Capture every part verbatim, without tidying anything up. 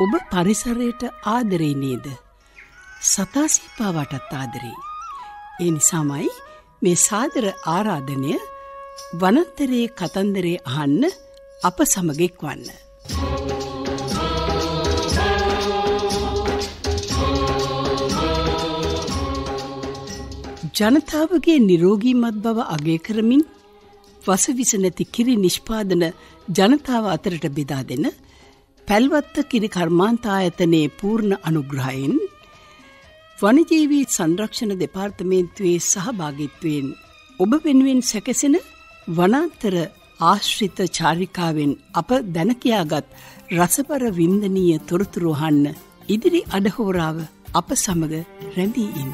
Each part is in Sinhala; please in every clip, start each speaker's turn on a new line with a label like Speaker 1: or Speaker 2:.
Speaker 1: ඔබ පරිසරයට ආදරේ නේද? සතාසීපාවටත් ආදරේ. ඒ නිසාමයි මේ සාදර ආරාධනය වනාන්තරයේ කතන්දරේ අහන්න අප සමග එක්වන්න. ජනතාවගේ නිරෝගීමත් බව අගය කරමින් වසවිස නැති කිරි නිෂ්පාදන ජනතාව අතරට බෙදා දෙන පැල්වත්ත කිරි කර්මාන්තායතනයේ පූර්ණ අනුග්‍රහයෙන් වනජීවී සංරක්ෂණ දෙපාර්තමේන්තුවේ සහභාගීත්වයෙන් ඔබ වෙනුවෙන් සැකසෙන වනාන්තර ආශ්‍රිත චාරිකාවෙන් අප දැන කියාගත් රසබර වින්දනීය තොරතුරු අහන්න ඉදිරි අඩහෝරාව අප සමග රැඳී ඉන්න.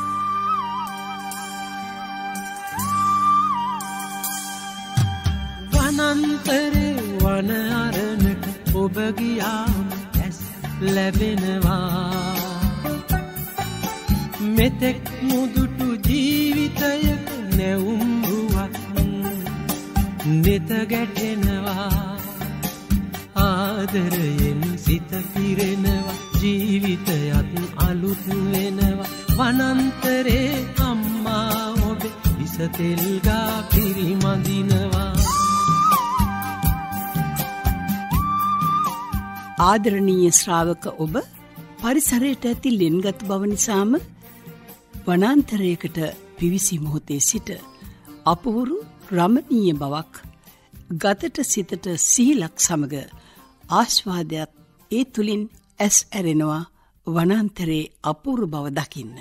Speaker 2: වනාන්තරේ වන අරණට ඔබ ගියාම ඇස් ලැබෙනවා. මෙතෙක් මුදුටු ජීවිතයක නැවුම් රුවක් නෙත ගැටෙනවා. ආදරයෙන් සිත පිරෙනවා. ජීවිතයත් අලුත් වෙනවා. වනාන්තරේ අම්මා ඔබ විසතෙල් ගා පිරිමදිනවා.
Speaker 1: ආදරණීය ශ්‍රාවක ඔබ පරිසරයට ඇති ලෙන්ගත් බව නිසාම වනාන්තරයකට පිවිසි මොහොතේ සිට අපූරු රමණීය බවක් ගතට සිතට සිහිලක් සමග ආස්වාදයක් ඒ තුලින් ඇස් ඇරෙනවා. වනාන්තරයේ අපූරු බව දකින්න.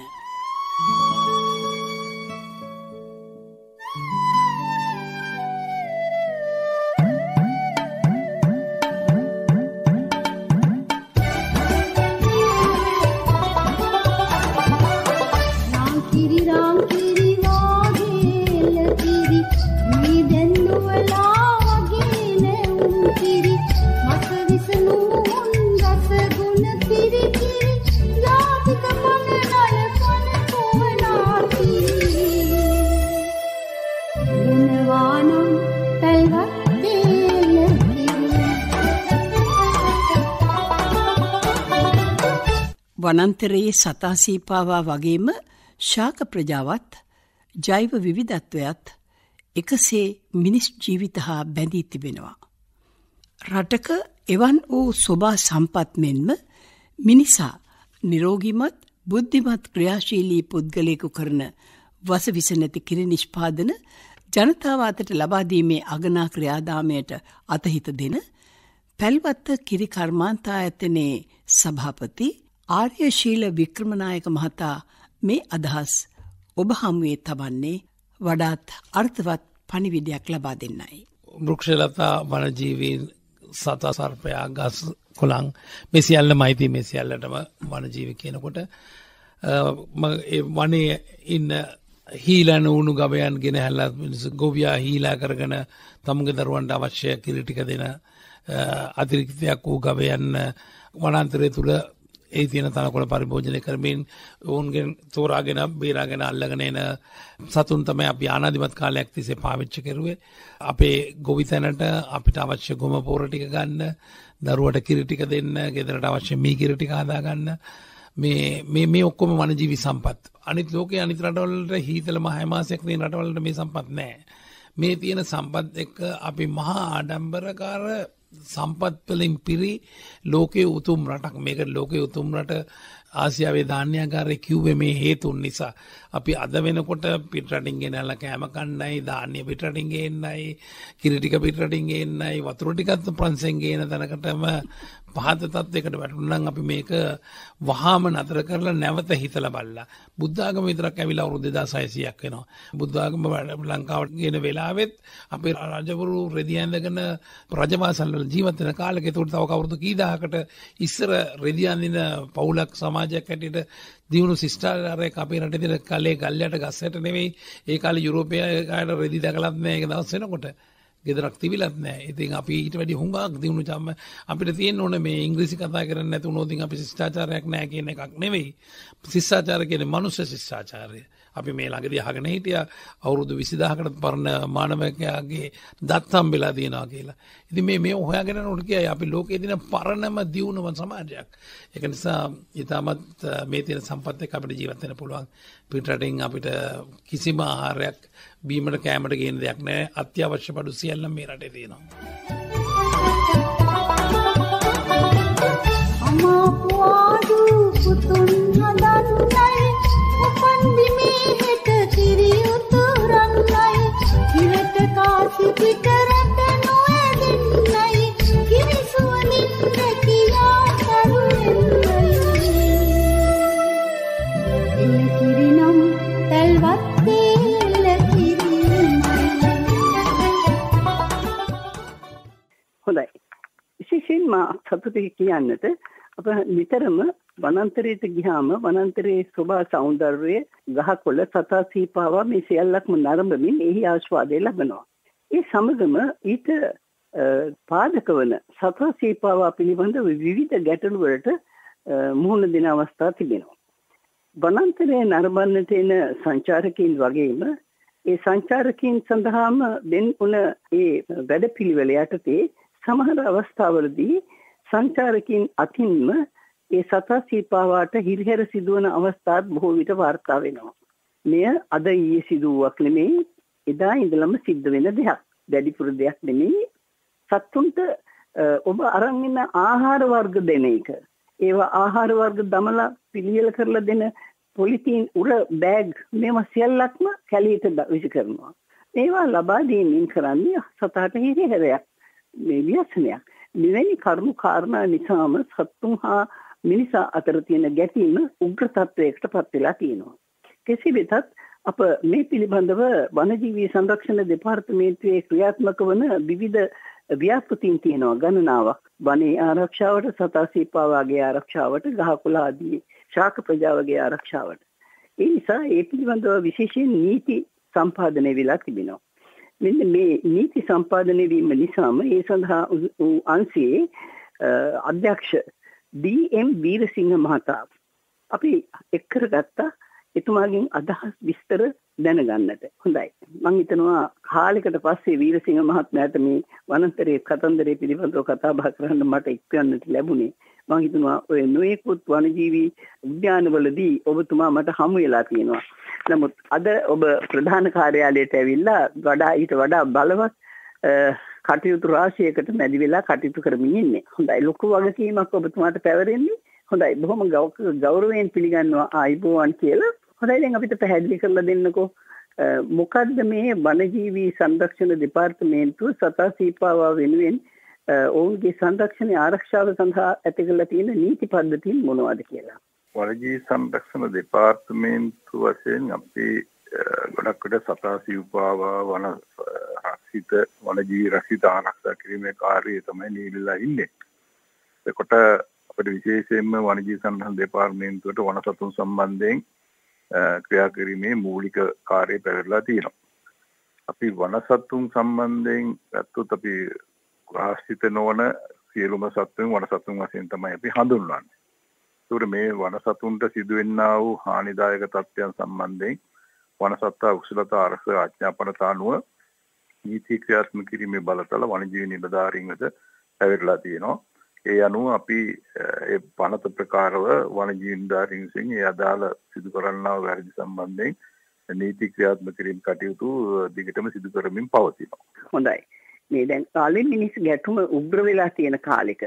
Speaker 1: වනාන්තරයේ සතාසීපාවා වගේම ශාක ප්‍රජාවත් ජෛව විවිධත්වයත් එකසේ මිනිස් ජීවිත හා බැඳී තිබෙනවා. රටක එවන් වූ සොබා සම්පත් මෙන්ම මිනිසා නිරෝගීමත් බුද්ධිමත් ක්‍රියාශීලී පුද්ගලයෙකු කරන වසවිස නැති කිරි නිෂ්පාදන ජනතාව අතට ලබා දීමේ අගනා ක්‍රියාදාමයට අතහිත දෙන පැල්වත්ත කිරි කර්මාන්තායතනයේ සභාපති ආර්යශීල වික්‍රමනායක මහතා මේ අදහස් ඔබ හමුවේ තබන්නේ වඩාත් අර්ථවත් පණිවිඩයක් ලබා දෙන්නයි.
Speaker 3: වෘක්ෂලතා වනජීවීන් සතා සර්පයා ගස් කොළන් මේ සියල්ලම අයිති. මේ සියල්ලටම වනජීවි කියනකොට වනයේ ඉන්න හීලන උණු ගවයන් ගෙන හැල්ලා ගොවියා හීලා කරගෙන තමුගේ දරුවන්ට අවශ්‍ය කිරි ටික දෙන අතිරික්තයක් වූ ගවයන් වනාන්තරය තුල ඒ තියෙන තනකොළ පරිභෝජනය කරමින් ඔවුන්ගෙන් තෝරාගෙන බේරාගෙන අල්ලගෙන එන සතුන් තමයි අපි ආනාදිමත් කාලයක් තිස්සේ පාවිච්චි කරුවේ. අපේ ගොවිතැනට අපිට අවශ්‍ය ගොම පොර ටික ගන්න, දරුවට කිරි ටික දෙන්න, ගෙදරට අවශ්‍ය මී කිරි ටික හදා ගන්න. මේ මේ මේ ඔක්කොම වනජීවි සම්පත්. අනිත් ලෝකයේ අනිත් රටවලට හීතල මහ මාසයක් තියෙන රටවලට මේ සම්පත් නැහැ. මේ තියෙන සම්පත් එක්ක අපි මහා ආඩම්බරකාර සම්පත් වලින් පිරි ලෝකයේ උතුම් රටක්. මේක ලෝකයේ උතුම් රට ආසියාවේ ධාන්‍යාගාරය කිව්වේ මේ හේතුන් නිසා. අපි අද වෙනකොට පිටරටින් ගෙනල්ලා කෑම කන්නයි, ධාන්‍ය පිටරටින් ගේන්නයි, කිරි ටික පිටරටින් ගේන්නයි, වතුර ටිකත් ප්‍රංශෙන් ගේන තැනකටම පහත තත්යකට වැටුණා නම් අපි මේක වහාම නතර කරලා නැවත හිතලා බලලා බුද්ධ ආගම විතරක් ඇවිල්ලා අවුරුදු දෙදාස් හයසීයක් වෙනවා. බුද්ධ ආගම ලංකාවට ගෙන වෙලාවෙත් අපේ රජවරු රෙදි ඇඳගෙන රජවාසල් වල ජීවත් වෙන කාලෙක ඒකට තව කවුරුදු කී දහකට ඉස්සර රෙදි අඳින පවුලක් සමාජයක් හැටියට දියුණු ශිෂ්ටාචාරයක් අපේ රටේ තියෙන කලේ ගල්යට ගස්සට නෙවෙයි. ඒ කාලේ යුරෝපයේ කාට රෙදි දැකලත් නැහැ. ඒක දවස් වෙනකොට ගෙදරක් තිබිලත් නැහැ. ඉතින් අපි ඊට වැඩි හුඟක් දිනු ජම්ම අපිට තියෙන්න ඕනේ මේ ඉංග්‍රීසි කතා කරන්නේ නැතු වුණොත් අපි ශිෂ්ටාචාරයක් නැහැ කියන එකක් නෙවෙයි. ශිෂ්ටාචාර කියන්නේ මනුෂ්‍ය ශිෂ්ටාචාරය. අපි මේ ළඟදී අහගෙන හිටියා අවුරුදු විසිදාහකට පරණ මානවකයාගේ දත් හම්බෙලා තියෙනවා කියලා. ඉතින් මේ මේ හොයාගෙන යනකොට කියයි අපි ලෝකයේ දින පරණම දියුණුව සමාජයක්. ඒක නිසා ඊටමත් මේ තියෙන සම්පත් එක්ක අපිට ජීවත් වෙන්න පුළුවන්. පිටරටින් අපිට කිසිම ආහාරයක් බීමට කෑමට ගේන දෙයක් නැහැ. අත්‍යවශ්‍ය බඩු සියල්ලම මේ රටේ තියෙනවා.
Speaker 4: අමා පුවාදු පුතුන් හදන්නයි උපන් බිමේ හෙට කිරි උතුරන්නයි හිරට කාසි පිටරට නොඇදෙන්නයි කිරි සුවනින් රැකියා කරුවෙන්නයි එල කිරි නම් තැල්වත් තේල කිරිමයි.
Speaker 5: හොඳයි. විශේෂයෙන්ම සතුටේ කියන්නට අප නිතරම වනාන්තරයට ගියාම වනාන්තරයේ සෝභා සෞන්දර්යය ගහකොළ සතා සීපාවා මේ සියල්ලක්ම නරඹමින් එහි ආස්වාදය ලබනවා. ඒ සමගම ඊට පාදක වන සතා සීපාවා පිළිබඳ විවිධ ගැටලු වලට මුහුණ දෙන අවස්ථා තිබෙනවා. වනාන්තරයේ නරඹන්නට එන සංචාරකයන් වගේම ඒ සංචාරකයන් සඳහාම දෙන් උන ඒ වැඩපිළිවෙල යටතේ සමහර අවස්ථාවලදී සංචාරකයන් අතින්ම ඒ සතා සීපාවාට හිරිහැර සිදුවන අවස්ථාත් බොහෝ විට වාර්තා වෙනවා. මෙය අද ඊයේ සිදුවක් නෙමෙයි, එදා ඉඳලම සිද්ධ වෙන දෙයක්. වැඩිපුර දෙයක් නෙමෙයි. සත්තුන්ට ඔබ අරන් ඉන්න ආහාර වර්ග දෙන එක. ඒවා ආහාර වර්ග දමලා පිළියෙල කරලා දෙන පොලිතීන් උර බෑග් මේවා සියල්ලක්ම කැලියට විසි කරනවා. මේවා ලබා දීමින් කරන්නේ සතාට හිරිහැරයක්. මේ ව්‍යසනයක්. මෙවැනි කරුණු කාරණා නිසාම සත්තුන් හා මිනිසා අතර තියෙන ගැටීම උග්‍ර තත්වයකට පත් වෙලා තියෙනවා. කෙසේ වෙතත් අප මේ පිළිබඳව වනජීවී සංරක්ෂණ දෙපාර්තමේන්තුවේ ක්‍රියාත්මක වන විවිධ ව්‍යාපෘතීන් තියෙනවා ගණනාවක්. වනයේ ආරක්ෂාවට, සතා සීපාවාගේ ආරක්ෂාවට, ගහකොළ ආදී ශාක ප්‍රජාවගේ ආරක්ෂාවට. ඒ නිසා ඒ පිළිබඳව විශේෂයෙන් නීති සම්පාදනය වෙලා තිබෙනවා. මෙන්න මේ නීති සම්පාදනය වීම නිසාම ඒ සඳහා අංශයේ අධ්‍යක්ෂ ඩී එම් වීරසිංහ මහතා අපි එක් කරගත්තා එතුමාගෙන් අදහස් විස්තර දැනගන්නට. හොඳයි. මම හිතනවා කාලයකට පස්සේ වීරසිංහ මහත්මයාට මේ වනාන්තරයේ කතන්දරේ පිළිබඳව කතා බහ කරන්න මට එක්වන්නට ලැබුණේ. මම හිතනවා ඔය නොයෙකුත් වනජීවී උද්‍යානවලදී ඔබතුමා මට හමු වෙලා තියෙනවා. නමුත් අද ඔබ ප්‍රධාන කාර්යාලයට ඇවිල්ලා වඩා ඊට වඩා බලවත් කටයුතු රාශියකට මැදි වෙලා කටයුතු කරමින් ඉන්නේ. හොඳයි. ලොකු වගකීමක් ඔබතුමාට පැවරෙන්නේ. හොඳයි. බොහොම ගෞරවයෙන් පිළිගන්නවා ආයිබෝවන් කියලා. හොඳයි. දැන් අපිට පැහැදිලි කරලා දෙන්නකෝ මොකද්ද මේ වනජීවී සංරක්ෂණ දෙපාර්තමේන්තුව සතා සීපාවා වෙනුවෙන් ඔවුන්ගේ සංරක්ෂණ ආරක්ෂාව සඳහා ඇති කරලා තියෙන නීති පද්ධතීන් මොනවද කියලා.
Speaker 6: වනජීවී සංරක්ෂණ දෙපාර්තමේන්තුව වශයෙන් අපි ගොඩක් විට සතා සීපාවා වන රක්ෂිත වනජීවී රක්ෂිත ආරක්ෂා කිරීමේ කාර්යය තමයි නියැලලා ඉන්නේ. ඒකට අපිට විශේෂයෙන්ම වනජීවී සංරක්ෂණ දෙපාර්තමේන්තුවට වන සතුන් සම්බන්ධයෙන් ක්‍රියා කිරීමේ මූලික කාර්යය පැවරලා තියෙනවා. අපි වන සතුන් සම්බන්ධයෙන් ගත්තොත් අපි රක්ෂිත නොවන සියලුම සතුන් වන සතුන් වශයෙන් තමයි අපි හඳුන්වන්නේ. ඒකට මේ වන සතුන්ට සිදුවෙන්නා වූ හානිදායක තත්ත්වයන් සම්බන්ධයෙන් වන සත්තා උසලතා ආරක්ෂක ආඥාපනත අනුව නීති ක්‍රියාත්මක කිරීමේ බලතල වනජීවී නිලධාරීන් වෙත පැවරලා තියෙනවා. ඒ අනුව අපි ඒ පනත ප්‍රකාරව වනජීවී නිලධාරීන් විසින් ඒ අදාළ සිදු කරන්නා වූ වැරදි සම්බන්ධයෙන් නීති ක්‍රියාත්මක කිරීම කටයුතු දිගටම සිදු කරමින් පවතිනවා.
Speaker 5: හොඳයි. මේ දැන් කාලේ මිනිස් ගැටුම උග්‍ර වෙලා තියෙන කාලෙක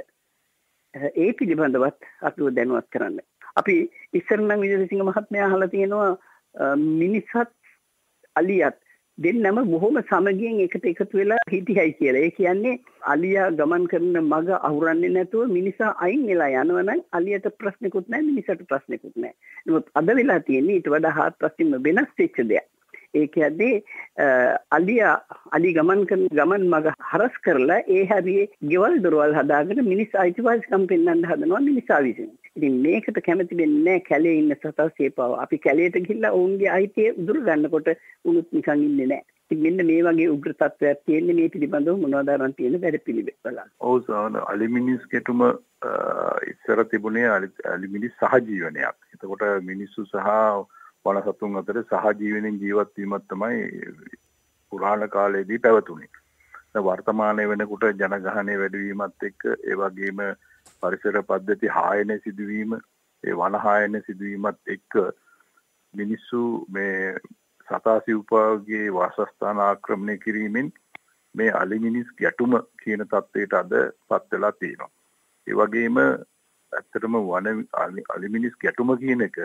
Speaker 5: ඒ පිළිබඳවත් අපිව දැනුවත් කරන්න. අපි ඉස්සර නම් විජේසිංහ මහත්මයා අහලා තියෙනවා මිනිස්සත් අලියත් දෙන්නම බොහොම සමගියෙන් එකට එකතු වෙලා හිටියයි කියලා. ඒ කියන්නේ අලියා ගමන් කරන මග අහුරන්නේ නැතුව මිනිසා අයින් වෙලා යනවා නම් අලියට ප්‍රශ්නකුත් නැහැ, මිනිසට ප්‍රශ්නකුත් නැහැ. නමුත් අද වෙලා තියෙන්නේ ඊට වඩා හාත්පසින්ම වෙනස් වෙච්ච දෙයක්. ඒ කියන්නේ අලියා අලි ගමන් කරන ගමන් මග හරස් කරලා ඒ හැරියේ ගෙවල් දොරවල් හදාගෙන මිනිස් අයිතිවාසිකම් පෙන්වන්න හදනවා මිනිසා විසින්. ඉතින් මේකට කැමති වෙන්නේ නැහැ කැලේ ඉන්න සතා සීපාව. අපි කැලේට ගිහිල්ලා ඔවුන්ගේ අයිතිය උදුර ගන්නකොට උනුත් නිකන් ඉන්නේ නැහැ. ඉතින් මෙන්න මේ වගේ උග්‍ර තත්ත්වයක් තියෙන්නේ මේ පිළිබඳව මොනවද අරන් තියෙන වැඩ පිළිවෙල බලන්න.
Speaker 6: ඔව් සාන අලිමිනිස් ගැටුම ඉස්සර තිබුණේ අලිමිනිස් සහජීවනයක්. එතකොට මිනිස්සු සහ වනසතුන් අතර සහජීවනෙන් ජීවත් වීමක් තමයි පුරාණ කාලයේදී පැවතුනේ. වර්තමානයේ වෙනකොට ජනගහනය වැඩිවීමත් එක්ක ඒ වගේම පරිසර පද්ධති හායන සිදුවීම, ඒ වන හායන සිදුවීමත් එක්ක මිනිස්සු මේ සතා සිව්පාවගේ වාසස්ථාන ආක්‍රමණය කිරීමෙන් මේ අලිමිනිස් ගැටුම කියන තත්ත්වයට අද පත් වෙලා තියෙනවා. ඒ වගේම ඇත්තටම වන අලිමිනිස් ගැටුම කියන එක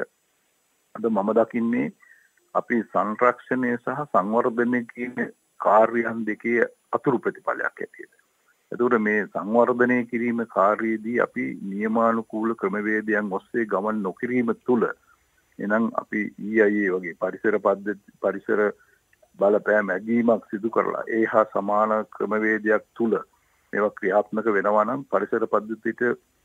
Speaker 6: අද මම දකින්නේ අපි සංරක්ෂණය සහ සංවර්ධනය කියන කාර්යයන් දෙකේ අතුරු ප්‍රතිඵලයක් ඇටියෙද. එතකොට මේ සංවර්ධනය කිරීම කාර්යයේදී අපි නියමානුකූල ක්‍රමවේදයන් ඔස්සේ ගමන් නොකිරීම තුළ එනම් අපි ඊ අයි ඒ වගේ පරිසර පද්ධති පරිසර බලපෑම් ඇගීමක් සිදු කරලා ඒ හා සමාන ක්‍රමවේදයක් තුළ මේවා ක්‍රියාත්මක වෙනවා නම් පරිසර පද්ධතියට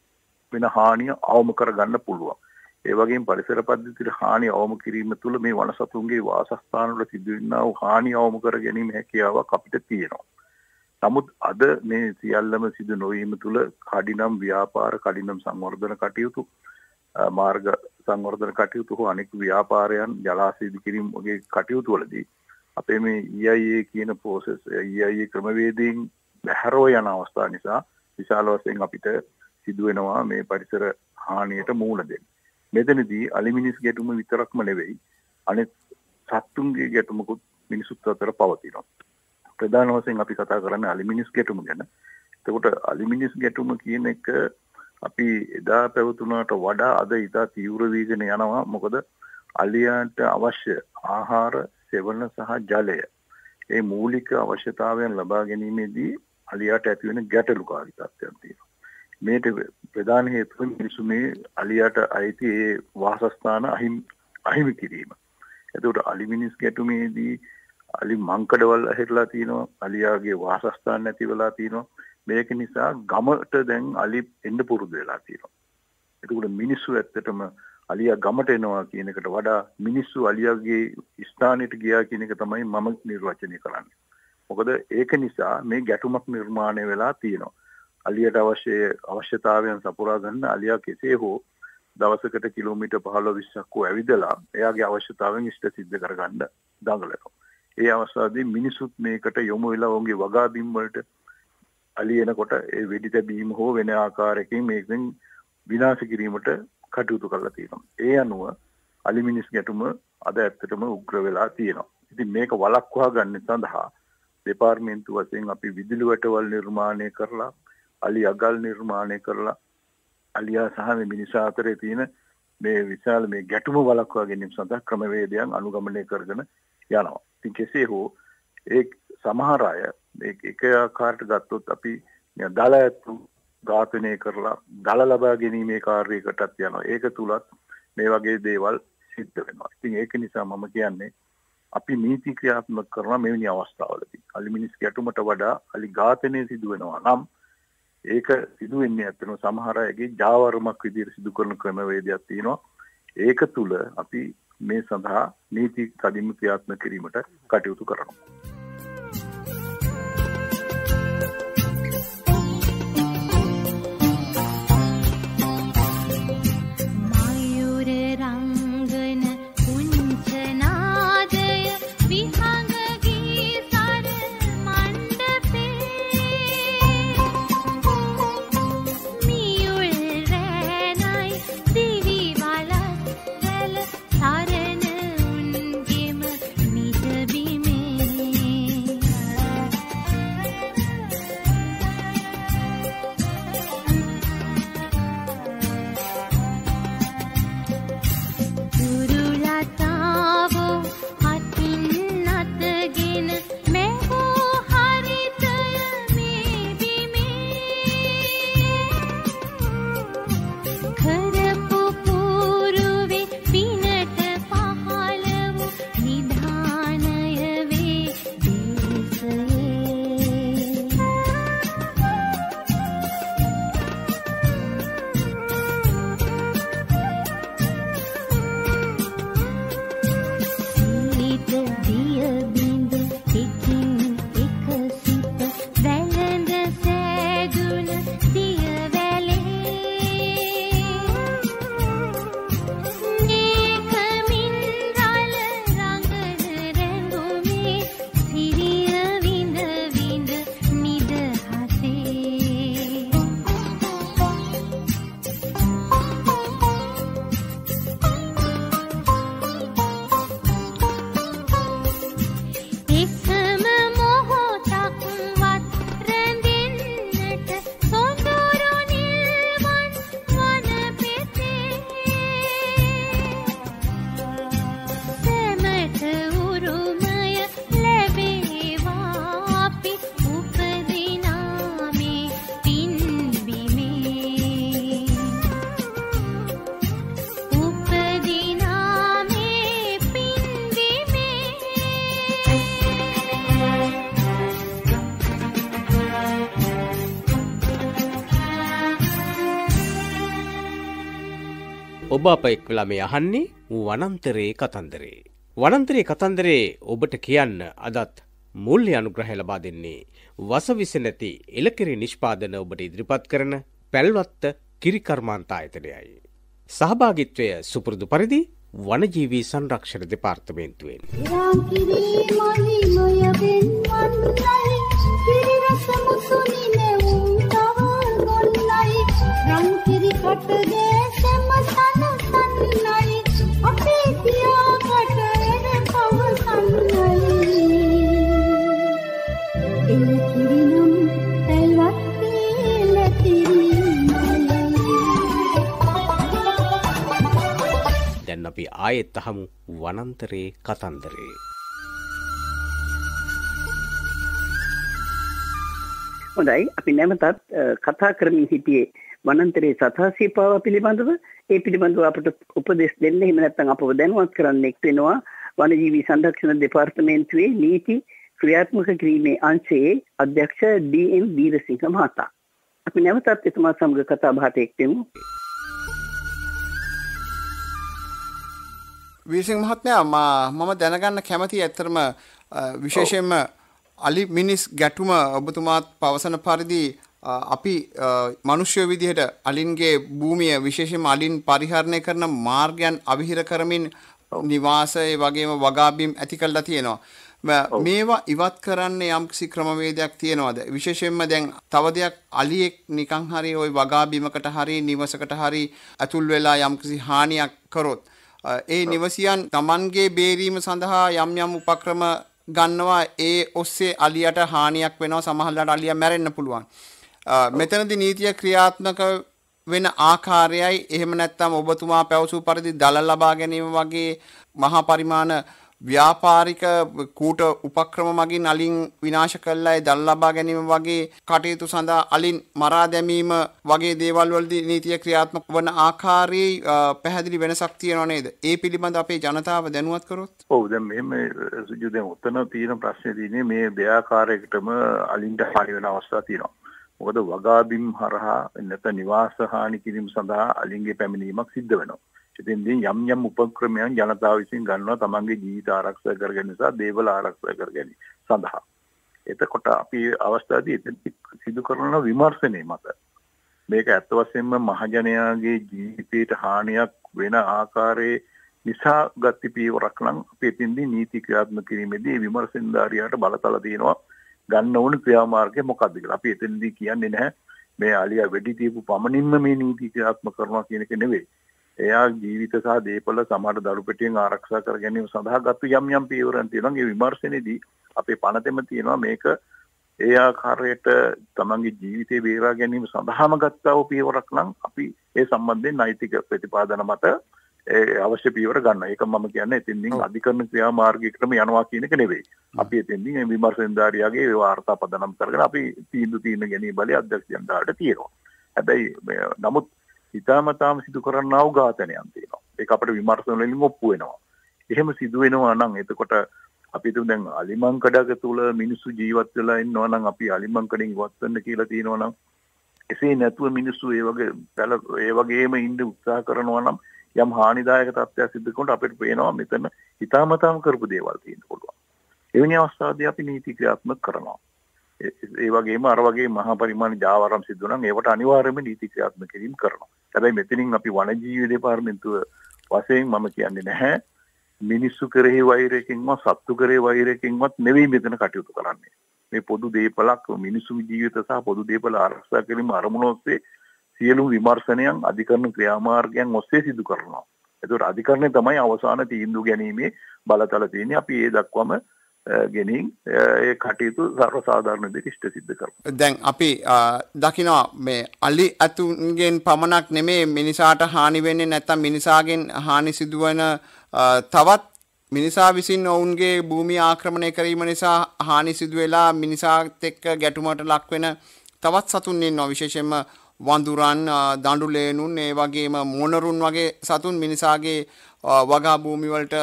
Speaker 6: වෙන හානිය අවම කරගන්න පුළුවන්. ඒ වගේම පරිසර පද්ධතියට හානිය අවම කිරීම තුළ මේ වනසතුන්ගේ වාසස්ථාන වල සිදුවෙනා වූ හානිය අවම කර ගැනීම හැකියාවක් අපිට තියෙනවා. නමුත් අද මේ සියල්ලම සිදු නොවීම තුළ කඩිනම් ව්‍යාපාර කඩිනම් සංවර්ධන කටයුතු මාර්ග සංවර්ධන කටයුතු හෝ අනෙක් ව්‍යාපාරයන් ජලාශය ඉදිකිරීම වගේ කටයුතු වලදී අපේ මේ ඊ අයි ඒ කියන process ඊ අයි ඒ ක්‍රමවේදයෙන් බැහැරව යන අවස්ථා නිසා විශාල වශයෙන් අපිට සිදු වෙනවා මේ පරිසර හානියට මුහුණ දෙන්න. මෙතනදී අලිමිනිස් ගැටුම විතරක්ම නෙවෙයි අනෙක් සත්තුන්ගේ ගැටුමකුත් මිනිසුත් අතර පවතිනවා. ප්‍රධාන වශයෙන් අපි කතා කරන්නේ අලිමිනිස් ගැටුම ගැන. එතකොට අලිමිනිස් ගැටුම කියන එක අපි එදා පැවතුනාට වඩා අද ඉතා තීව්‍ර වීගෙන යනවා. මොකද අලියාට අවශ්‍ය ආහාර, සෙවණ සහ ජලය ඒ මූලික අවශ්‍යතාවයන් ලබා ගැනීමේදී අලියාට ඇති වෙන ගැටලුකාරී තත්ත්වයක් තියෙනවා. මේට ප්‍රධාන හේතුව මිනිසු මේ අලියාට අයිති ඒ වාසස්ථාන අහිමි අහිමි කිරීම. එතකොට අලිමිනිස් ගැටුමේදී අලි මංකඩවල් ඇහිරලා තියෙනවා, අලියාගේ වාසස්ථාන නැති වෙලා තියෙනවා. මේක නිසා ගමට දැන් අලි එන්න පුරුදු වෙලා තියෙනවා. එතකොට මිනිස්සු ඇත්තටම අලියා ගමට එනවා කියන එකට වඩා මිනිස්සු අලියාගේ ස්ථානෙට ගියා කියන එක තමයි මම නිර්වචනය කරන්නේ. මොකද ඒක නිසා මේ ගැටුමක් නිර්මාණය වෙලා තියෙනවා. අලියට අවශ්‍ය අවශ්‍යතාවයන් සපුරා ගන්න අලියා කෙසේ හෝ දවසකට කිලෝමීටර් පහළොව විස්සක් හෝ ඇවිදලා එයාගේ අවශ්‍යතාවයන් ඉෂ්ට සිද්ධ කරගන්න දඟලනවා. ඒ අවස්ථාවේදී මිනිසුත් මේකට යොමු වෙලා ඔවුන්ගේ වගා බිම් වලට අලි එනකොට ඒ වෙඩි තැබීම හෝ වෙන ආකාරයකින් මේකෙන් විනාශ කිරීමට කටයුතු කරලා තියෙනවා. ඒ අනුව අලිමිනිස් ගැටුම අද ඇත්තටම උග්‍ර වෙලා තියෙනවා. ඉතින් මේක වළක්වා ගන්න සඳහා දෙපාර්තමේන්තුව වශයෙන් අපි විදුලි වැටවල් නිර්මාණය කරලා අලි අගල් නිර්මාණය කරලා අලියා සහ මේ මිනිසා අතරේ තියෙන මේ විශාල මේ ගැටුම වළක්වා ගැනීම සඳහා ක්‍රමවේදයන් අනුගමනය කරගෙන යනවා. ඉතින් කෙසේ හෝ ඒ සමහර අය මේක එක ආකාරයකට ගත්තොත් අපි දල ඇතු ඝාතනය කරලා දල ලබා ගැනීමේ කාර්යයකටත් යනවා. ඒක තුලත් මේ වගේ දේවල් සිද්ධ වෙනවා. ඉතින් ඒක නිසා මම කියන්නේ අපි නීති ක්‍රියාත්මක කරන මෙවැනි අවස්ථාවලදී අලිමිනිස් ගැටුමට වඩා අලි ඝාතනය සිදු වෙනවා නම් ඒක සිදු වෙන්නේ ඇත්තටම සමහර අයගේ ජාවාරමක් විදිහට සිදු කරන ක්‍රමවේදයක් තියෙනවා. ඒක තුල අපි මේ සඳහා නීති කඩිම ක්‍රියාත්මක කිරීමට කටයුතු කරනවා.
Speaker 4: Sarana unge ma nida bime
Speaker 7: ඔබ අප එක් වෙලා මේ අහන්නේ වනන්තරේ කතන්දරේ. වනන්තරේ කතන්දරේ ඔබට කියන්න අදත් මූල්‍ය අනුග්‍රහය ලබා දෙන්නේ වසවිස නැති එළකිරි නිෂ්පාදන ඔබට ඉදිරිපත් කරන පැල්වත්ත කිරි කර්මාන්ත ආයතනයයි. සහභාගීත්වය සුපුරුදු පරිදි වනජීවී සංරක්ෂණ දෙපාර්තමේන්තුවෙන්. දැන් අපි ආයෙත් අහමු වනන්තරේ කතන්දරේ.
Speaker 5: හොඳයි, අපි නැවතත් කතා කරමින් සිටියේ වනන්තරේ සතාසීපාව පිළිබඳව. ඒ පිළිබඳව අපට උපදෙස් දෙන්න, එහෙම නැත්නම් අපව දැනුවත් කරන්න එක් වෙනවා වනජීවී සංරක්ෂණ දෙපාර්තමේන්තුවේ නීති ක්‍රියාත්මක කිරීමේ අංශයේ අධ්‍යක්ෂ ඩී එම් වීරසිංහ මහතා. අපි නැවතත් එතුමා සමග කතා බහට එක් වෙමු.
Speaker 8: වීරසිංහ මහත්මයා, මම දැනගන්න කැමතියි ඇත්තටම විශේෂයෙන්ම අලි මිනිස් ගැටුම ඔබතුමාත් පවසන පරිදි අපි මිනිස්සු විදිහට අලින්ගේ භූමිය විශේෂයෙන්ම අලින් පරිහරණය කරන මාර්ගයන් අවිහිර කරමින් නිවාස ඒ වගේම වගාබිම් ඇති කළා තියෙනවා. මේවා ඉවත් කරන්න යම්කිසි ක්‍රමවේදයක් තියෙනවද? විශේෂයෙන්ම දැන් තව දෙයක්, අලියෙක් නිකන් හරි ওই වගාබිමකට හරි නිවසකට හරි ඇතුල් වෙලා යම්කිසි හානියක් කරොත් ඒ නිවසියන් Tamanගේ බේරීම සඳහා යම් යම් උපක්‍රම ගන්නවා. ඒ ඔස්සේ අලියට හානියක් වෙනවා, සමහරවිට අලියා මැරෙන්න පුළුවන්. මෙතනදී නීතිය ක්‍රියාත්මක වෙන ආකාරයයි, එහෙම නැත්නම් ඔබතුමා පැවසූ පරිදි දල ලබා ගැනීම වගේ මහා පරිමාණ ව්‍යාපාරික කූට උපක්‍රම මගින් අලින් විනාශ කළා, ඒ දල ලබා ගැනීම වගේ කටයුතු සඳහා අලින් මරා දැමීම වගේ දේවල් වලදී නීතිය ක්‍රියාත්මක වන ආකාරයේ පැහැදිලි වෙනසක් තියෙනව නේද? ඒ පිළිබඳ අපේ ජනතාව දැනුවත් කරොත්.
Speaker 6: ඔව්, දැන් මේ සුජු දැන් උතන තියෙන ප්‍රශ්නේ තියෙන්නේ මේ දෙආකාරයකටම අලින්ට හානි වෙන අවස්ථා තියෙනවා. මොකද වගාබිම් හරහා නැත්නම් නිවාස හානි කිරීම සඳහා අලින්ගේ පැමිණීමක් සිද්ධ වෙනවා. ඉතින්දී යම් යම් උපක්‍රමයන් ජනතාව විසින් ගන්නවා තමන්ගේ ජීවිත ආරක්ෂා කර ගැනීම සහ දේවල් ආරක්ෂා කර ගැනීම සඳහා. එතකොට අපි අවස්ථාවේදී එතන සිදු කරන විමර්ශනයේ මත මේක ඇත්ත වශයෙන්ම මහජනයාගේ ජීවිතයට හානියක් වෙන ආකාරයේ නිසා ගති පියවරක් නම් අපි එතෙන්දී නීති ක්‍රියාත්මක කිරීමේදී විමර්ශනදාරියාට බලතල තියෙනවා ගන්න ඕන ක්‍රියාමාර්ගය මොකක්ද කියලා. අපි එතෙන්දී කියන්නේ නැහැ මේ අලියා වෙඩි තියපු පමණින්ම මේ නීති ක්‍රියාත්මක කරනවා කියන එක නෙවෙයි. එයා ජීවිත සහ දේපල සමාජ දරු පෙට්ටියෙන් ආරක්ෂා කර ගැනීම සඳහා ගත්ත යම් යම් පියවරන් තියෙනවා. ඒ විමර්ශනයේදී අපේ පනතෙම තියෙනවා මේක ඒ ආකාරයට තමන්ගේ ජීවිතේ බේරා ගැනීම සඳහාම ගත්තා වූ පියවරක් නම් අපි ඒ සම්බන්ධයෙන් නෛතික ප්‍රතිපාදන මත ඒ අවශ්‍ය පියවර ගන්නවා. ඒක මම කියන්නේ එතෙන්දී අධිකරණ ක්‍රියාමාර්ගයකටම යනවා කියන එක නෙවෙයි. අපි එතෙන්දී මේ විමර්ශනදාරියාගේ වාර්තා පදනම් කරගෙන අපි තීන්දුව తీන ගැනීම බලය අධ්‍යක්ෂයන් දාට තියෙනවා. හැබැයි නමුත් හිතාමතාම සිදු කරන්නා වූ ඝාතනයන් තියෙනවා. ඒක අපිට විමර්ශන වලින් ඔප්පු වෙනවා. එහෙම සිදු වෙනවා නම් එතකොට අපි හිතමු දැන් අලිමංකඩක තුල මිනිස්සු ජීවත් වෙලා ඉන්නවා නම් අපි අලිමංකඩෙන් ඉවත් වෙන්න කියලා තියෙනවා නම් එසේ නැතුව මිනිස්සු ඒ වගේ ඒ වගේම ඉන්න උත්සාහ කරනවා නම් යම් හානිදායක තත්ත්වයක් සිදු කරනකොට අපිට පේනවා මෙතන හිතාමතාම කරපු දේවල් තියෙන්න පුළුවන්. එවැනි අවස්ථාවදී අපි නීති ක්‍රියාත්මක කරනවා. ඒ වගේම අර වගේ මහා පරිමාණ ජාවාරම් සිදු නම් ඒවට අනිවාර්යයෙන්ම නීති ක්‍රියාත්මක කිරීම කරනවා. හැබැයි මෙතනින් අපි වනජීවී දෙපාර්තමේන්තුව වශයෙන් මම කියන්නේ නැහැ මිනිස්සු කෙරෙහි වෛරයකින්වත් සත්තු කෙරෙහි වෛරයකින්වත් නෙවෙයි මෙතන කටයුතු කරන්නේ. මේ පොදු දේපලක් මිනිස්සු ජීවිත සහ පොදු දේපල ආරක්ෂා කිරීම අරමුණ ඔස්සේ සියලු විමර්ශනයන් අධිකරණ ක්‍රියාමාර්ගයන් ඔස්සේ සිදු කරනවා. ඒතකොට අධිකරණය තමයි අවසාන තීන්දුව ගැනීමේ බලතල තියෙන්නේ. අපි ඒ දක්වම ගෙනින් ඒ කටයුතු සර්ව සාධාරණ විදිහට ඉෂ්ට සිද්ධ කරනවා.
Speaker 8: දැන් අපි දකිනවා මේ අලි අතුන්ගෙන් පමණක් නෙමේ මිනිසාට හානි වෙන්නේ, නැත්නම් මිනිසාගෙන් හානි සිදුවන තවත් මිනිසා විසින් ඔවුන්ගේ භූමිය ආක්‍රමණය කිරීම නිසා හානි සිදු වෙලා මිනිසාත් එක්ක ගැටුමකට ලක් වෙන තවත් සතුන් ඉන්නවා. විශේෂයෙන්ම වඳුරන්, දඬුලේනුන්, ඒ වගේම මොනරුන් වගේ සතුන් මිනිසාගේ වගා භූමි වලට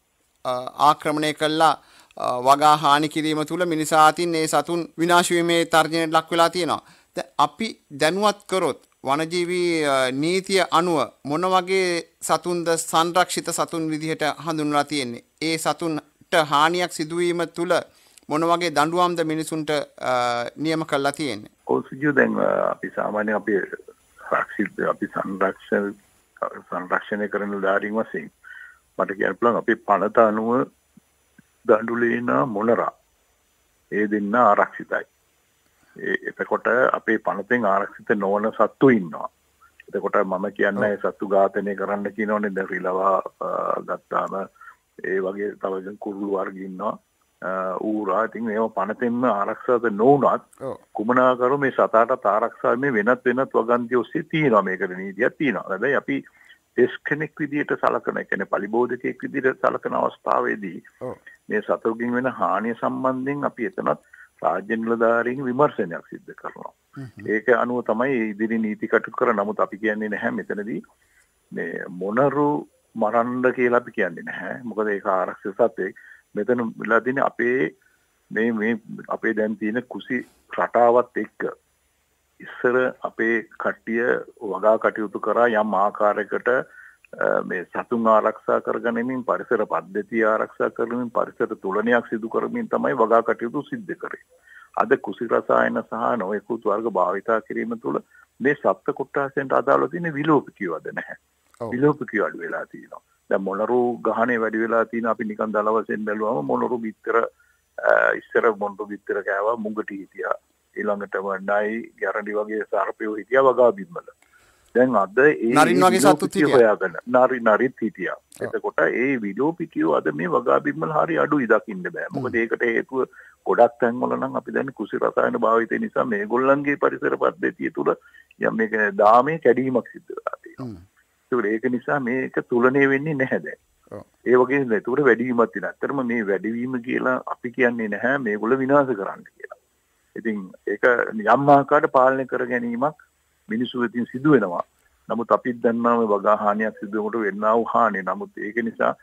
Speaker 8: ආක්‍රමණය කළා වගා හානි කිරීම තුළ මිනිසා අතින් ඒ සතුන් විනාශ වීමේ තර්ජනයට ලක් වෙලා තියෙනවා. දැන් අපි දැනුවත් කරොත් වනජීවී නීතිය අනුව මොන වගේ සතුන්ද සංරක්ෂිත සතුන් විදිහට හඳුන්වලා තියෙන්නේ? ඒ සතුන්ට හානියක් සිදුවීම තුළ මොන වගේ දඬුවම්ද මිනිසුන්ට නියම කරලා තියෙන්නේ?
Speaker 6: ඔසිජු දැන් අපි සාමාන්‍යයෙන් අපි රක්ෂිත අපි සංරක්ෂණ සංරක්ෂණය කරන දාරින් වශයෙන් මට කියන්න පුළුවන් අපේ පනත අනුව දඬුලේන මොනරා ඒ දෙන්න ආරක්ෂිතයි. ඒ එතකොට අපේ පනතෙන් ආරක්ෂිත නොවන සත්තු ඉන්නවා. එතකොට මම කියන්නේ සත්තු ඝාතනය කරන්න කියනෝනේ දැන් රිලවා ගත්තාම ඒ වගේ තව කුරුළු වර්ග ඉන්නවා. ඌරා ඉතින් ඒව පනතෙන්ම ආරක්ෂාද නොවුනත් කුමනාකරු මේ සතාට ආරක්ෂා මේ වෙනත් වෙනත් වගන්ති ඔස්සේ තියෙනවා මේකට නීතියක් තියෙනවා. හැබැයි අපි ටෙස් කෙනෙක් විදියට සලකන ඒ කියන්නේ පලිබෝධකෙක් විදියට සලකන අවස්ථාවේදී මේ සතුන්ගෙන් වෙන හානිය සම්බන්ධයෙන් අපි එතනත් රාජ්‍ය නිලධාරීන් විමර්ශනයක් සිදු කරනවා. ඒක අනුව තමයි ඉදිරි නීති කටයුතු කරන. නමුත් අපි කියන්නේ නැහැ මෙතනදී මේ මොනරු මරන්න කියලා අපි කියන්නේ නැහැ. මොකද ඒක ආරක්ෂිත සත්වෙක්. මෙතන වෙලා තියෙන්නේ අපේ මේ මේ අපේ දැන් තියෙන කුසි රටාවත් එක්ක ඉස්සර අපේ කට්ටිය වගා කටයුතු කරා යම් ආකාරයකට මේ සතුන් ආරක්ෂා කරගැනීමෙන් පරිසර පද්ධතිය ආරක්ෂා කරමින් පරිසර තුලනයක් සිදු කරමින් තමයි වගා කටයුතු සිද්ධ කරේ. අද කුසි රසායන සහ නොයෙකුත් වර්ග භාවිතා කිරීම තුළ මේ සත්ත්ව කොට්ටාසෙන්ට අදාළව තියෙන විලෝපිතිය වද නැහැ. විලෝපිතිය අඩු වෙලා තියෙනවා. දැන් මොනරු ගහනේ වැඩි වෙලා තියෙන අපි නිකන් දල වශයෙන් බැලුවම මොනරු බිත්තර ඉස්සර මොනරු බිත්තර කෑවා මුඟටි හිටියා. ඊළඟට වණ්ඩයි ගැරන්ඩි වගේ සර්පයෝ හිටියා වගා බිම්වල. දැන් අද ඒ
Speaker 8: නරින් වගේ සතුත් හිටියා.
Speaker 6: නරි නරිත් හිටියා. එතකොට ඒ විලෝපිතියෝ අද මේ වගා බිම්වල හරි අඩුයි දකින්න බෑ. මොකද ඒකට හේතුව ගොඩක් තැන්වල නම් අපි දැන් කුසි රසායන භාවිතය නිසා මේගොල්ලන්ගේ පරිසර පද්ධතිය තුළ යම් මේක දාමේ කැඩීමක් සිද්ධ වෙලා තියෙනවා. ඒක නිසා මේක තුලණය වෙන්නේ නැහැ දැන්. ඒ වගේ නේද? ඒකට වැඩිවීමක් තියෙනවා. ඇත්තටම මේ වැඩිවීම කියලා අපි කියන්නේ නැහැ මේගොල්ල විනාශ කරන්න කියලා. ඉතින් ඒක යම් ආකාරයකට පාලනය කර ගැනීමක් මිනිස්සු වෙතින් සිදු වෙනවා. නමුත් අපිත් දන්නවා මේ වගා හානියක් සිදු වෙනකොට වෙන්නා වූ හානිය. නමුත් ඒක නිසා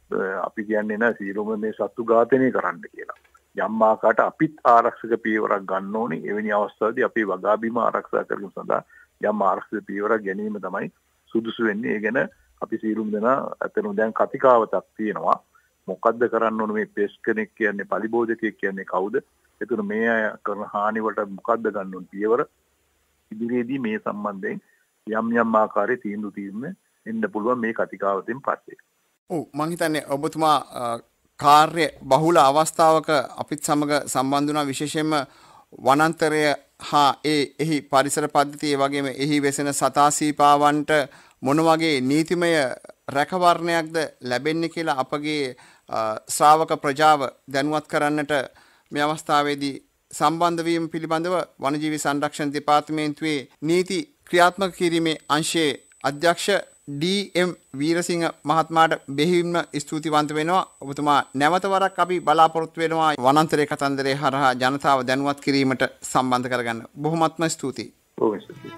Speaker 6: අපි කියන්නේ නැහැ සියලුම මේ සත්තු ඝාතනය කරන්න කියලා. යම් ආකාරයකට අපිත් ආරක්ෂක පියවරක් ගන්න ඕනේ. එවැනි අවස්ථාවේදී අපි වගා බිම ආරක්ෂා කිරීම සඳහා යම් ආරක්ෂක පියවරක් ගැනීම තමයි සුදුසු වෙන්නේ. ඒ ගැන අපි සියලුම දෙනා අතන දැන් කතිකාවතක් තියෙනවා. මොකද්ද කරන්න ඕන මේ පෙස් කෙනෙක් කියන්නේ පලිබෝධකයෙක් කියන්නේ කවුද? එතන මේ අය කරන හානි වලට මොකද්ද ගන්න ඕන පියවර? ඉදිරියේදී මේ සම්බන්ධයෙන් යම් යම් ආකාරයේ තීන්දුව తీන්න එන්න පුළුවන් මේ කතිකාවතෙන් පස්සේ.
Speaker 8: ඔව් මම හිතන්නේ ඔබතුමා කාර්ය බහුල අවස්ථාවක අපිත් සමග සම්බන්ධ වුණා විශේෂයෙන්ම වනාන්තරය හා ඒ එහි පරිසර පද්ධතිය වගේම එහි වෙසෙන සතා සීපාවන්ට මොන වගේ නීතිමය රැකවරණයක්ද ලැබෙන්නේ කියලා අපගේ ශ්‍රාවක ප්‍රජාව දැනුවත් කරන්නට මේ අවස්ථාවේදී සම්බන්ධ වීම පිළිබඳව වනජීවි සංරක්ෂණ දෙපාර්තමේන්තුවේ නීති ක්‍රියාත්මක කිරීමේ අංශයේ අධ්‍යක්ෂ ඩී එම් වීරසිංහ මහත්මයාට බෙහෙවින්ම ස්තුතිවන්ත වෙනවා. ඔබතුමා නැවත වරක් අපි බලාපොරොත්තු වෙනවා වනාන්තරයේ කතන්දරේ හරහා ජනතාව දැනුවත් කිරීමට සම්බන්ධ කරගන්න. බොහොමත්ම ස්තුතියි.
Speaker 6: ඔව් ස්තුතියි.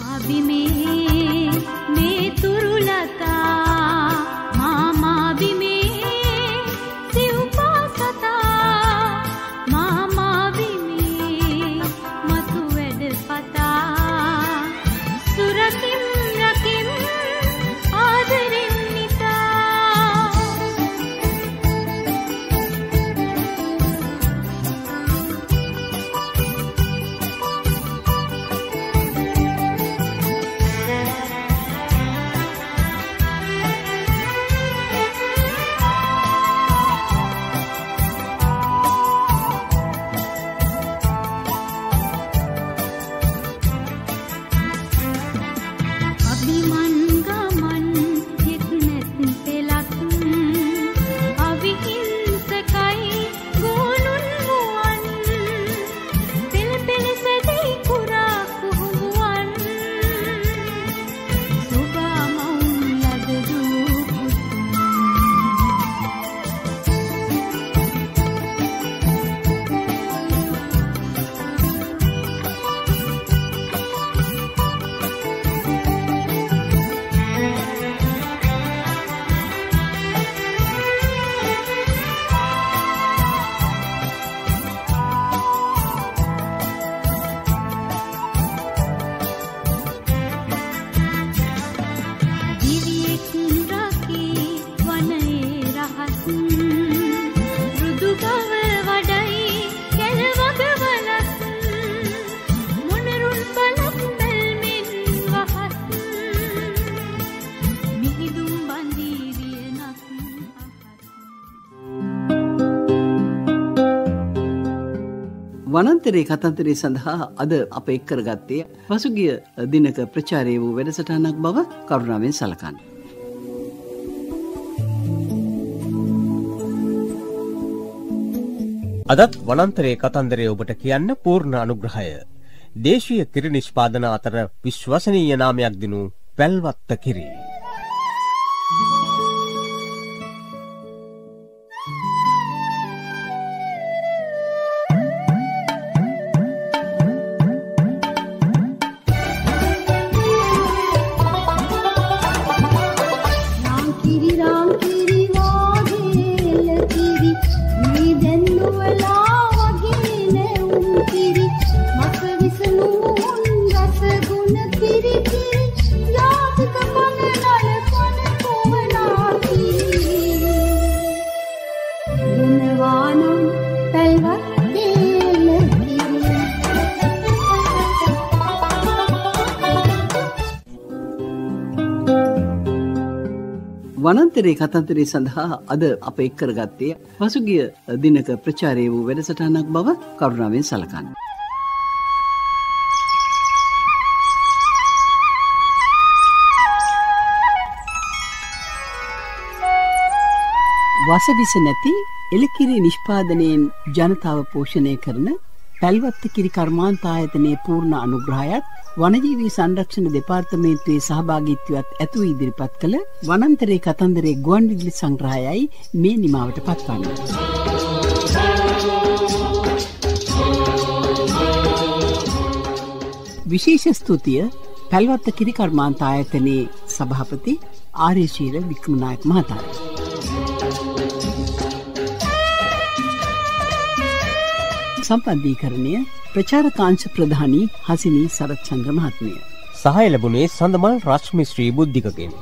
Speaker 4: මේ තුරුලතා මාමා බිමේ සිව්පාසතා මාමා බිමේ මතු වැඩ පතා සුරකින් රකින් ආදරෙන් නිතා
Speaker 1: වනන්තරේ කතන්දරේ සඳහා අද අප එක් කරගත්තේ පසුගිය දිනක ප්‍රචාරය වූ වැඩසටහනක් බව කරුණාවෙන් සලකන්න.
Speaker 7: අදත් වනන්තරේ කතන්දරේ ඔබට කියන්න පූර්ණ අනුග්‍රහය. දේශීය කිරි නිෂ්පාදන අතර විශ්වසනීය නාමයක් දිනු පැල්වත්ත කිරි.
Speaker 1: වනන්තරේ කතන්දරේ සඳහා අද අප එක් කරගත්තේ පසුගිය දිනක ප්‍රචාරය වූ වැඩසටහනක් බව කරුණාවෙන් සලකන්න. වසවිස නැති එළකිරි නිෂ්පාදනයෙන් ජනතාව පෝෂණය කරන පැල්වත්ත කිරි කර්මාන්ත ආයතනයේ පූර්ණ අනුග්‍රහයත් වනජීවී සංරක්ෂණ දෙපාර්තමේන්තුවේ සහභාගීත්වයත් ඇතුළු ඉදිරිපත් කළ වනන්තරේ කතන්දරේ ගුවන්විදුලි සංග්‍රහයයි මේ නිමාවට පත්වන්නේ. විශේෂ ස්තුතිය පැල්වත්ත කිරි කර්මාන්ත ආයතනයේ සභාපති ආර්යශීල වික්‍රමනායක මහතාට. සම්බන්ධීකරණය ප්‍රචාරකාංශ ප්‍රධානී හසිනී සරච්චන්ද්‍ර මහත්මිය.
Speaker 7: සහාය ලැබුණේ සඳමල් රශ්මි ශ්‍රී බුද්ධිකගෙන්.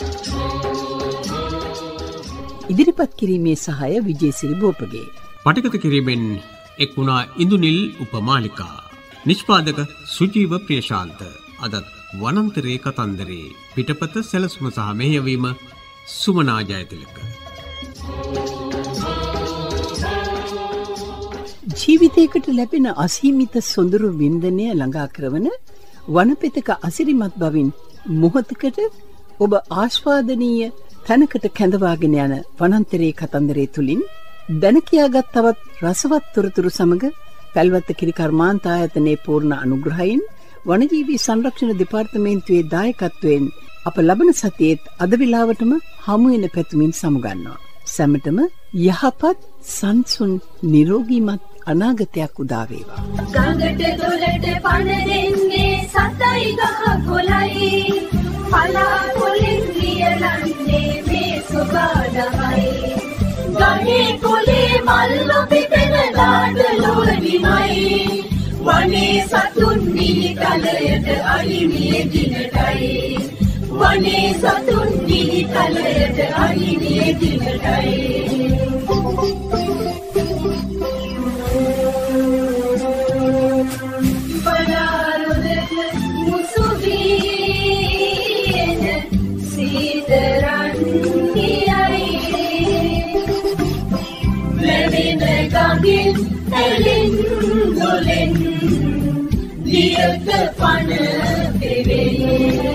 Speaker 1: ඉදිරිපත් කිරීමේ සහාය විජේසිරි බෝපගේ.
Speaker 9: පටිගත කිරීමෙන් එක් වුණා ඉඳුනිල් උපමාලිකා. නිෂ්පාදක සුජීව ප්‍රියශාන්ත. අදත් වනන්තරේ කතන්දරේ පිටපත සැලසුම සහ මෙහෙයවීම සුමනා ජයතිලක.
Speaker 1: ජීවිතයකට ලැබෙන අසීමිත සොඳුරු වින්දනය ළඟා කරවන වනපෙතක අසිරිමත් බවින් මොහොතකට ඔබ ආස්වාදනීය තැනකට කැඳවාගෙන යන වනන්තරේ කතන්දරේ තුලින් දැන කියාගත් තවත් රසවත් තොරතුරු සමග පැල්වත්ත කිරි කර්මාන්ත ආයතනයේ පූර්ණ අනුග්‍රහයෙන් වනජීවී සංරක්ෂණ දෙපාර්තමේන්තුවේ දායකත්වයෙන් අප ලබන සතියේත් අද වෙලාවටම හමු වෙන පැතුමින් සමුගන්නවා. සැමටම යහපත් සංසුන් නිරෝගීමත් අනාගතයක් උදා වේවා.
Speaker 4: ගඟට දොලට පණ දෙන්නේ සතයි ගහ කොළයි පලා කොලින් ලියලන්නේ මේ සුබදමයි ගහේ කොලේ මල් ලොබිතන දාඩලුව විමයි වනේ සතුන් මිනි කලයට අහිමිය දිනටයි වනේ සතුන් මිනි කලයට අහිමිය දිනටයි Ellen Nolen, the other funnel, baby.